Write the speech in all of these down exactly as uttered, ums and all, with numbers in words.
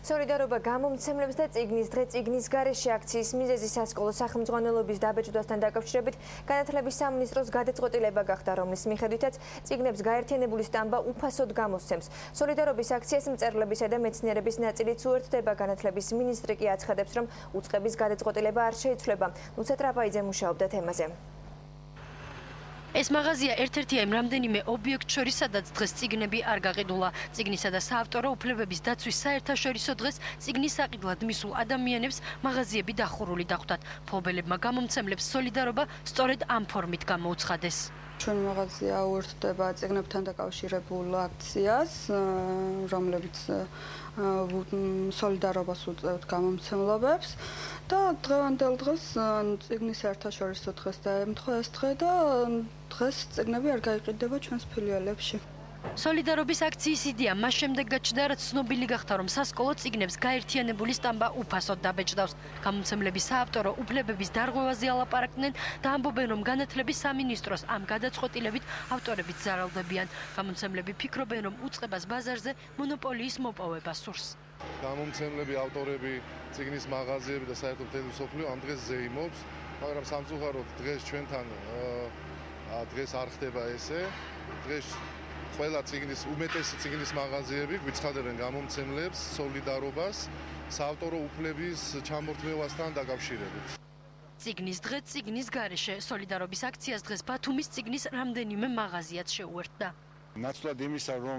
სოლიდარობა გამომცემლებს და წიგნის დღე წიგნის გარეშე აქციის მიზეზი სასკოლო სახელმძღვანელობის დაბეჭდვასთან დაკავშირებით განათლების სამინისტროს გადაწყვეტილება გახდა, რომლის მიხედვითაც წიგნებს გაერთიანებული სტამბა უფასოდ გამოსცემს. სოლიდარობის აქციას მწერლებისა და მეცნიერების ნაწილიც უერთდება. განათლების მინისტრი კი აცხადებს, რომ უწყების გადაწყვეტილება არ შეიცვლება. ლუცა ტრაპაიძე მუშაობდა თემაზე. ეს მაღაზია ერთ-ერთია იმ რამდენიმე ობიექტ შორის, სადაც დღეს წიგნები არ გაყიდულა. წიგნისა და საავტორო უფლებების დაცვის საერთაშორისო დღეს წიგნის საყიდლად მისულ ადამიანებს მაღაზიები დახურული დახვდათ. მფლობელებმა გამომცემლებს სოლიდარობა სწორედ ამ ფორმით გამოუცხადეს. ჩვენ მაღაზია უერთდება წიგნებთან დაკავშირებულ აქციას, რომლებიც სოლიდარობას უწევთ გამომცემლობებს და დღევანდელ დღეს წიგნის საერთაშორისო დღეს დაემთხვა ეს დღე და დღეს წიგნები არ გაიყიდება ჩვენს ფილიალებში. სოლიდარობის აქციის იდეა მას შემდეგ გაჩნდა, რაც ცნობილი გახდა, რომ სასკოლო წიგნებს გაერთიანებული სტამბა უფასოდ დაბეჭდავს. გამომცემლების საავტორო უფლებების დარღვევაზე ალაპარაკდნენ და ამბობენ, რომ განათლების სამინისტროს ამ გადაწყვეტილებით ავტორებიც ზარალდებიან. გამომცემლები ფიქრობენ, რომ უწყებას ბაზარზე მონოპოლიის მოპოვება სურს. გამომცემლები, ავტორები, წიგნის მაღაზიები და საერთოდ მთელი მსოფლიო ამ დღეს ზეიმობს, მაგრამ სამწუხაროდ დღეს ჩვენთან დღეს არ ხდება ესე. დღეს ყველა წიგნის უმეტესი წიგნის მაღაზიები გვიცხადებენ გამომცემლებს სოლიდარობას საავტორო უფლების ჩამორთმევასთან დაკავშირებით. წიგნის დღე წიგნის გარეშე სოლიდარობის აქციას დღეს ბათუმის წიგნის რამდენიმე მაღაზიაც შეუერთდა. ნაცვლად იმისა, რომ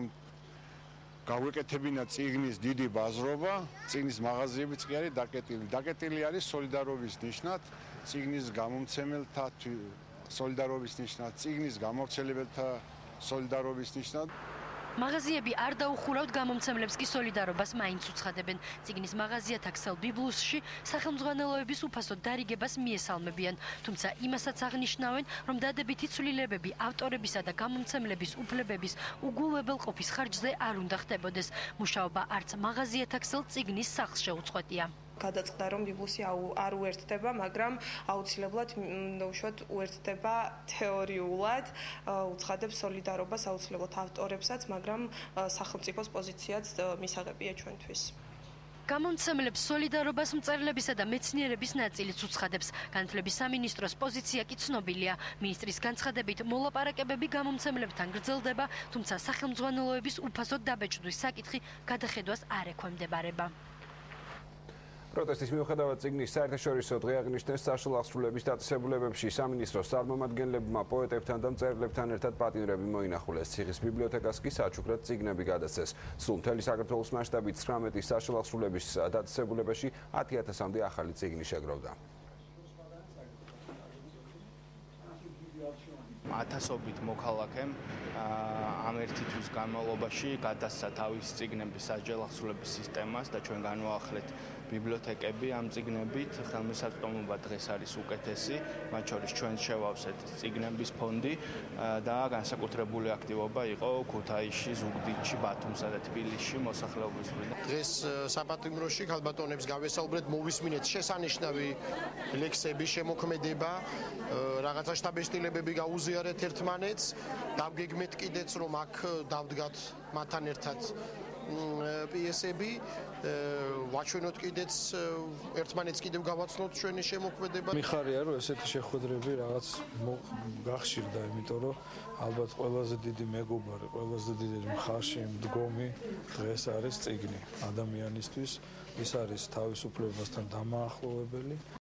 გავეკეთებინა წიგნის დიდი ბაზრობა, წიგნის მაღაზიებიც კი არის დაკეტილი. დაკეტილი არის სოლიდარობის ნიშნად, წიგნის გამომცემელთა სოლიდარობის ნიშნად, წიგნის გამავრცელებელთა სოლიდარობის ნიშნად. მაღაზიები არ დაუხურავთ გამომცემლებს კი სოლიდარობას მაინც უცხადებენ. წიგნის მაღაზიათა ქსელ ბიბლუსში სახელმძღვანელოების უფასოდ დარიგებას მიესალმებიან, თუმცა იმასაც აღნიშნავენ, რომ დადებითი ცვლილებები ავტორებისა და გამომცემლების უფლებების უგულებელყოფის ხარჯზე არ უნდა ხდებოდეს. მუშაობა არც მაღაზიათა ქსელ წიგნის სახლს შეუწყვეტია. გადაწყდა, რომ ბიბლუსი არ უერთდება, მაგრამ აუცილებლად უშუალოდ უერთდება თეორიულად, უცხადებს სოლიდარობას აუცილებლად ავტორებსაც, მაგრამ სახელმწიფოს პოზიციაც მისაღებია ჩვენთვის. გამომცემლებს სოლიდარობას მწერლებისა და მეცნიერების ნაწილიც უცხადებს. განათლების სამინისტროს პოზიცია კი ცნობილია. მინისტრის განცხადებით მოლაპარაკებები გამომცემლებთან გრძელდება, თუმცა სახელმძღვანელოების უფასოდ დაბეჭდვის საკითხი გადახედვას არ ექვემდებარება. პროტესტის მიუხედავად წიგნის საერთაშორისო დღე აღნიშნეს საშუალო აღსრულების დაწესებულებებში. სამინისტროს წარმომადგენლებმა პოეტებთან და მწერლებთან ერთად პატიმრები მოინახულეს. ციხის ბიბლიოთეკას კი საჩუქრად წიგნები გადასცეს. სულ მთელი საქართველოს მასშტაბით ცხრამეტი საშუალო აღსრულების დაწესებულებაში ათი ათასამდე ახალი წიგნი შეგროვდა. ათასობით მოქალაქემ ამ ერთი თვის განმავლობაში გადასცა თავის წიგნების სასჯელ აღსრულების სისტემას და ჩვენ განვაახლეთ ბიბლიოთეკები ამ წიგნებით. ხელმისაწვდომობა დღეს არის უკეთესი, მათ შორის ჩვენ შევავსეთ წიგნების ფონდი და განსაკუთრებული აქტივობა იყო ქუთაისში, ზუგდიდში, ბათუმსა და თბილისში მოსახლეობის მხრიდან. დღეს საპატიმროში ქალბატონებს გავესალმბრეთ, მოვისმინეთ შესანიშნავი ლექსები, შემოქმედება, რაღაცა შთაბეჭდილებები გაუზიარეთ ერთმანეთს, დავგეგმეთ კიდეც, რომ აქ დავდგათ მათთან ერთად პიესები, ვაჩვენოთ კიდეც ერთმანეთს კიდევ გავაცნოთ ჩვენი შემოქმედება. მიხარია, რომ ესეთი შეხვედრები რაღაც გახშირდა, იმიტომ რომ ალბათ ყველაზე დიდი მეგობარი, ყველაზე დიდი მხარში მდგომი დღეს არის წიგნი ადამიანისთვის. ის არის თავისუფლებასთან დამაახლოვებელი.